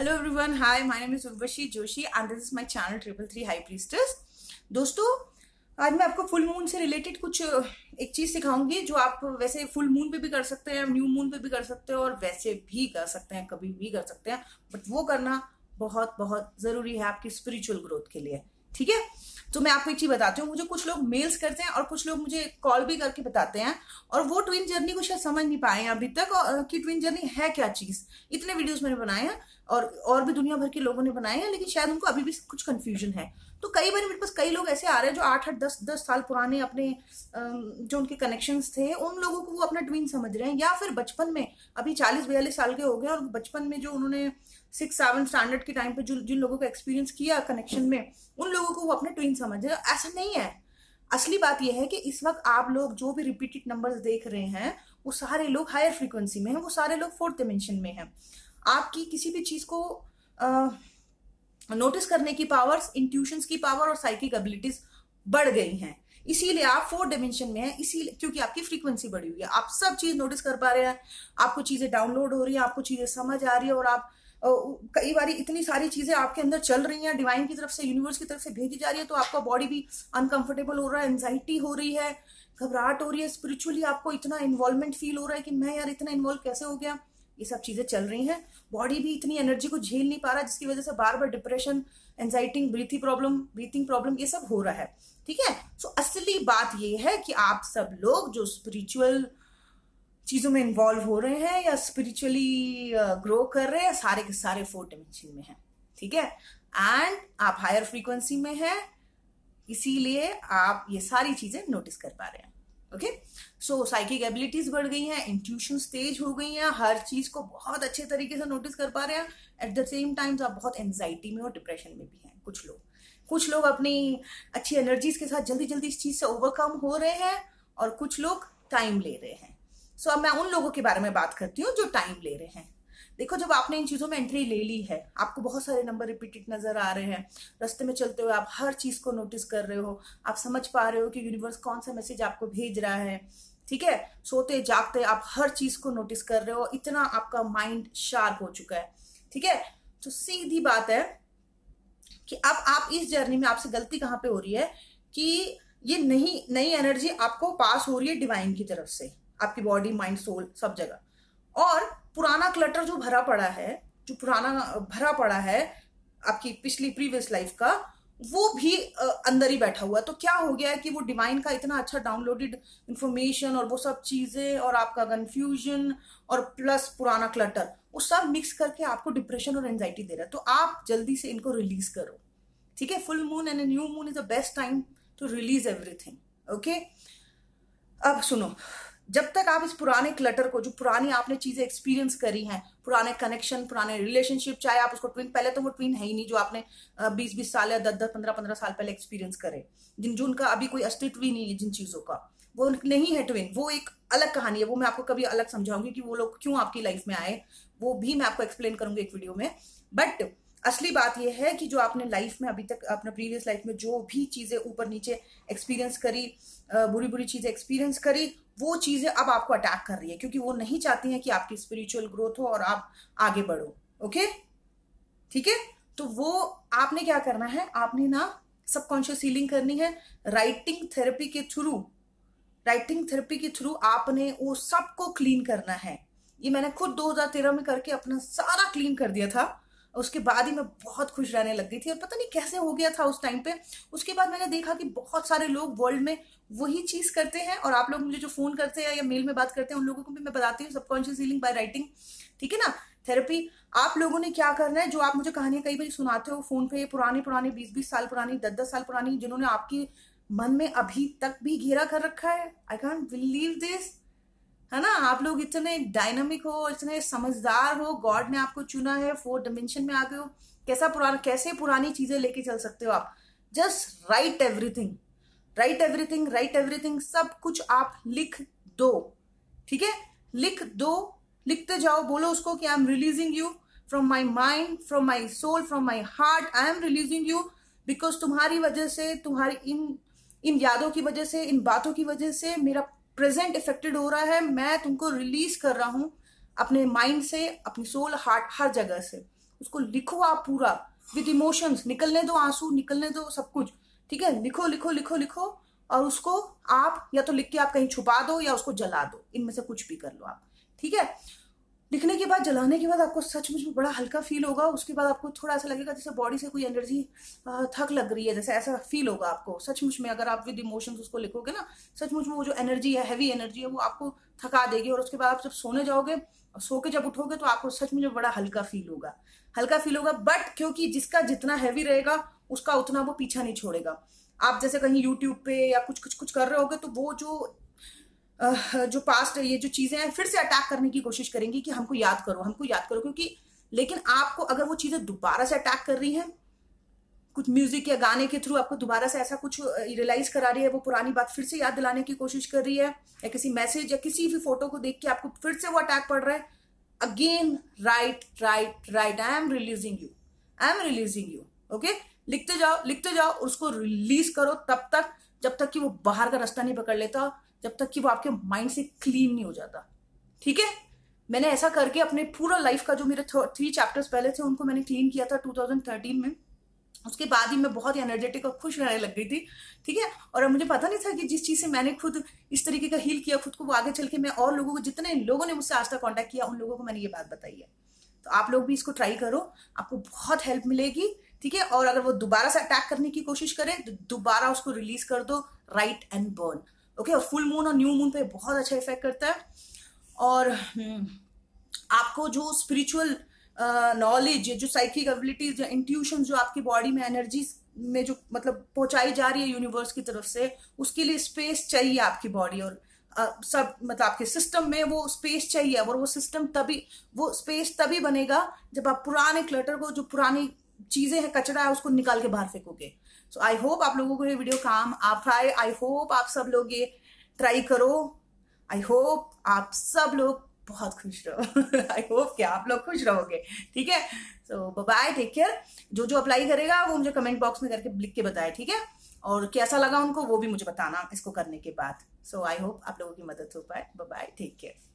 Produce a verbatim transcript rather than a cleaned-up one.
Hello everyone, hi, my name is Urvashi Joshi and this is my channel triple three high priestess. दोस्तों, आज मैं आपको full moon से related कुछ एक चीज सिखाऊंगी जो आप वैसे फुल मून पे भी कर सकते हैं, न्यू मून पे भी कर सकते हैं और वैसे भी कर सकते हैं, कभी भी कर सकते हैं, बट वो करना बहुत बहुत जरूरी है आपकी स्पिरिचुअल ग्रोथ के लिए। ठीक है, तो मैं आपको एक चीज बताती हूँ। मुझे कुछ लोग मेल्स करते हैं और कुछ लोग मुझे कॉल भी करके बताते हैं, और वो ट्विन जर्नी को शायद समझ नहीं पाए हैं अभी तक और कि ट्विन जर्नी है क्या चीज। इतने वीडियोस मैंने बनाए हैं और और भी दुनिया भर के लोगों ने बनाए हैं, लेकिन शायद उनको अभी भी कुछ कंफ्यूजन है। तो कई बार मेरे पास कई लोग ऐसे आ रहे हैं जो आठ आठ दस दस साल पुराने अपने जो उनके कनेक्शंस थे, उन लोगों को वो अपना ट्विन समझ रहे हैं, या फिर बचपन में अभी चालीस बयालीस साल के हो गए और बचपन में जो उन्होंने सिक्स सेवन स्टैंडर्ड के टाइम पे जो जिन लोगों को एक्सपीरियंस किया कनेक्शन में, उन लोगों को वो अपने ट्विन समझ रहे हैं। ऐसा नहीं है। असली बात यह है कि इस वक्त आप लोग जो भी रिपीटेड नंबर्स देख रहे हैं वो सारे लोग हायर फ्रीक्वेंसी में हैं, वो सारे लोग फोर्थ डिमेंशन में हैं। आपकी किसी भी चीज को नोटिस करने की पावर्स, इंट्यूशंस की पावर और साइकिक एबिलिटीज बढ़ गई हैं, इसीलिए आप फोर्थ डिमेंशन में हैं। इसीलिए क्योंकि आपकी फ्रीक्वेंसी बढ़ी हुई है, आप सब चीज नोटिस कर पा रहे हैं, आपको चीजें डाउनलोड हो रही है, आपको चीजें समझ आ रही है, और आप कई बार इतनी सारी चीजें आपके अंदर चल रही हैं, डिवाइन की तरफ से, यूनिवर्स की तरफ से भेजी जा रही है, तो आपका बॉडी भी अनकंफर्टेबल हो रहा है, एंजाइटी हो रही है, घबराहट हो रही है, स्पिरिचुअली आपको इतना इन्वॉल्वमेंट फील हो रहा है कि मैं यार इतना इन्वॉल्व कैसे हो गया। ये सब चीजें चल रही हैं। बॉडी भी इतनी एनर्जी को झेल नहीं पा रहा, जिसकी वजह से बार बार depression, anxiety, breathing problem breathing problem ये सब हो रहा है। ठीक है, सो असली बात ये है कि आप सब लोग जो स्पिरिचुअल चीजों में इन्वॉल्व हो रहे हैं या स्पिरिचुअली ग्रो कर रहे हैं, सारे के सारे फोर्थ डिमेंशन में हैं। ठीक है, एंड आप हायर फ्रीक्वेंसी में हैं, इसीलिए आप ये सारी चीजें नोटिस कर पा रहे हैं। ओके, सो साइकिक एबिलिटीज बढ़ गई हैं, इंट्यूशंस तेज हो गई हैं, हर चीज को बहुत अच्छे तरीके से नोटिस कर पा रहे हैं। एट द सेम टाइम आप बहुत एंजाइटी में और डिप्रेशन में भी हैं। कुछ लोग कुछ लोग अपनी अच्छी एनर्जीज के साथ जल्दी जल्दी इस चीज से ओवरकम हो रहे हैं, और कुछ लोग टाइम ले रहे हैं। सो so, अब मैं उन लोगों के बारे में बात करती हूँ जो टाइम ले रहे हैं। देखो, जब आपने इन चीजों में एंट्री ले ली है, आपको बहुत सारे नंबर रिपीटेड नजर आ रहे हैं, रास्ते में चलते हुए आप हर चीज को नोटिस कर रहे हो, आप समझ पा रहे हो कि यूनिवर्स कौन सा मैसेज आपको भेज रहा है। ठीक है, सोते जागते आप हर चीज को नोटिस कर रहे हो, इतना आपका माइंड शार्प हो चुका है। ठीक है, तो सीधी बात है कि अब आप इस जर्नी में आपसे गलती कहाँ पे हो रही है कि ये नई नई एनर्जी आपको पास हो रही है डिवाइन की तरफ से, आपकी बॉडी, माइंड, सोल, सब जगह, और पुराना क्लटर जो भरा पड़ा है, जो पुराना भरा पड़ा है आपकी पिछली प्रीवियस लाइफ का, वो भी अंदर ही बैठा हुआ है। तो क्या हो गया है कि वो डिवाइन का इतना अच्छा डाउनलोडेड इंफॉर्मेशन और वो सब चीजें और आपका कंफ्यूजन और प्लस पुराना क्लटर, वो सब मिक्स करके आपको डिप्रेशन और एंजाइटी दे रहा है। तो आप जल्दी से इनको रिलीज करो। ठीक है, full moon and new moon is the best time to release everything. Okay, अब सुनो, जब तक आप इस पुराने क्लटर को, जो पुरानी आपने चीजें एक्सपीरियंस करी हैं, पुराने कनेक्शन, पुराने रिलेशनशिप, चाहे आप उसको ट्विन, पहले तो वो ट्विन है ही नहीं जो आपने बीस बीस साल या दस दस पंद्रह पंद्रह साल पहले एक्सपीरियंस करे, जिन जिनका अभी कोई अस्तित्व ही नहीं है, जिन चीजों का, वो नहीं है ट्विन, वो एक अलग कहानी है। वो मैं आपको कभी अलग समझाऊंगी कि वो लोग क्यों आपकी लाइफ में आए, वो भी मैं आपको एक्सप्लेन करूंगी एक वीडियो में। बट असली बात यह है कि जो आपने लाइफ में अभी तक, अपने प्रीवियस लाइफ में जो भी चीजें ऊपर नीचे एक्सपीरियंस करी, बुरी बुरी चीजें एक्सपीरियंस करी, वो चीजें अब आपको अटैक कर रही है, क्योंकि वो नहीं चाहती हैं कि आपकी स्पिरिचुअल ग्रोथ हो और आप आगे बढ़ो। ओके, ठीक है, तो वो आपने क्या करना है, आपने ना सबकॉन्शियस हीलिंग करनी है राइटिंग थेरेपी के थ्रू। राइटिंग थेरेपी के थ्रू आपने वो सबको क्लीन करना है। ये मैंने खुद दो हज़ार तेरह में करके अपना सारा क्लीन कर दिया था। उसके बाद ही मैं बहुत खुश रहने लग गई थी, और पता नहीं कैसे हो गया था उस टाइम पे। उसके बाद मैंने देखा कि बहुत सारे लोग वर्ल्ड में वही चीज करते हैं, और आप लोग मुझे जो फोन करते हैं या मेल में बात करते हैं, उन लोगों को भी मैं बताती हूँ सबकॉन्शियस हीलिंग बाय राइटिंग। ठीक है ना, थेरेपी। आप लोगों ने क्या करना है, जो आप मुझे कहानियां कई बार सुनाते हो फोन पे, पुरानी पुरानी बीस बीस साल पुरानी, दस दस साल पुरानी, जिन्होंने आपकी मन में अभी तक भी घेरा कर रखा है। आई कांट बिलीव दिस, है ना। आप लोग इतने डायनामिक हो, इतने समझदार हो, गॉड ने आपको चुना है, फोर्थ डिमेंशन में आ गए हो। कैसा पुराना, कैसे पुरानी चीजें लेके चल सकते हो आप। Just write everything, write everything, write everything, सब कुछ आप लिख दो। ठीक है, लिख दो, लिखते जाओ, बोलो उसको कि I am releasing you from my mind, from my soul, from my heart, I am releasing you, because तुम्हारी वजह से, तुम्हारी इन इन यादों की वजह से, इन बातों की वजह से मेरा प्रेजेंट इफेक्टेड हो रहा है। मैं तुमको रिलीज कर रहा हूं अपने माइंड से, अपनी सोल, हार्ट, हर जगह से। उसको लिखो आप पूरा विद इमोशंस, निकलने दो आंसू, निकलने दो सब कुछ, ठीक है। लिखो लिखो लिखो लिखो और उसको आप या तो लिख के आप कहीं छुपा दो या उसको जला दो, इनमें से कुछ भी कर लो आप, ठीक है। लिखने के बाद, जलाने के बाद आपको सचमुच में बड़ा हल्का फील होगा। उसके बाद आपको थोड़ा ऐसा लगेगा जैसे बॉडी से कोई एनर्जी थक लग रही है, जैसे ऐसा फील होगा आपको सचमुच में। अगर आप विद इमोशंस उसको लिखोगे ना, सचमुच में वो जो एनर्जी है, हैवी एनर्जी है, वो आपको थका देगी। और उसके बाद आप जब सोने जाओगे, सो के जब उठोगे तो आपको सचमुच में बड़ा हल्का फील होगा, हल्का फील होगा। बट क्योंकि जिसका जितना हैवी रहेगा उसका उतना वो पीछा नहीं छोड़ेगा। आप जैसे कहीं यूट्यूब पे या कुछ कुछ कुछ कर रहे होगे तो वो जो जो पास्ट है, ये जो चीजें हैं, फिर से अटैक करने की कोशिश करेंगी कि हमको याद करो, हमको याद करो। क्योंकि लेकिन आपको अगर वो चीजें दोबारा से अटैक कर रही हैं, कुछ म्यूजिक या गाने के थ्रू आपको दोबारा से ऐसा कुछ रियलाइज करा रही है, वो पुरानी बात फिर से याद दिलाने की कोशिश कर रही है, या किसी मैसेज या किसी भी फोटो को देख के आपको फिर से वो अटैक पड़ रहा है, again write write write, I am releasing you, I am releasing you. Okay, लिखते जाओ लिखते जाओ, उसको रिलीज करो तब तक जब तक कि वो बाहर का रास्ता नहीं पकड़ लेता, जब तक कि वो आपके माइंड से क्लीन नहीं हो जाता, ठीक है। मैंने ऐसा करके अपने पूरा लाइफ का जो मेरे थ्री चैप्टर्स पहले थे उनको मैंने क्लीन किया था टू थाउजेंड थर्टीन में। उसके बाद ही मैं बहुत ही एनर्जेटिक और खुश रहने लग गई थी, ठीक है। और मुझे पता नहीं था कि जिस चीज से मैंने खुद इस तरीके का हील किया खुद को, वो आगे चल के मैं और लोगों को, जितने लोगों ने मुझसे आज तक कॉन्टेक्ट किया, उन लोगों को मैंने ये बात बताई है। तो आप लोग भी इसको ट्राई करो, आपको बहुत हेल्प मिलेगी, ठीक है। और अगर वो दोबारा से अटैक करने की कोशिश करे तो दोबारा उसको रिलीज कर दो, राइट एंड बर्न। ओके, और फुल मून और न्यू मून पे बहुत अच्छा इफेक्ट करता है। और आपको जो स्पिरिचुअल नॉलेज, जो साइकिक एबिलिटीज, जो इंट्यूशन जो आपकी बॉडी में एनर्जी में जो मतलब पहुंचाई जा रही है यूनिवर्स की तरफ से, उसके लिए स्पेस चाहिए आपकी बॉडी और Uh, सब मतलब आपके सिस्टम में वो स्पेस चाहिए। और वो सिस्टम तभी, वो स्पेस तभी बनेगा जब आप पुराने क्लटर को, जो पुरानी चीजें हैं, कचरा है, उसको निकाल के बाहर फेंकोगे। सो आई होप आप लोगों को ये वीडियो काम आप आए, आई होप आप सब लोग ये ट्राई करो, आई होप आप सब लोग बहुत खुश रहो आई होप कि आप लोग खुश रहोगे, ठीक है। So bye, take care. जो जो अप्लाई करेगा वो मुझे कमेंट बॉक्स में करके लिख के बताए, ठीक है। और कैसा लगा उनको वो भी मुझे बताना इसको करने के बाद। सो आई होप आप लोगों की मदद हो पाए। Bye, take care.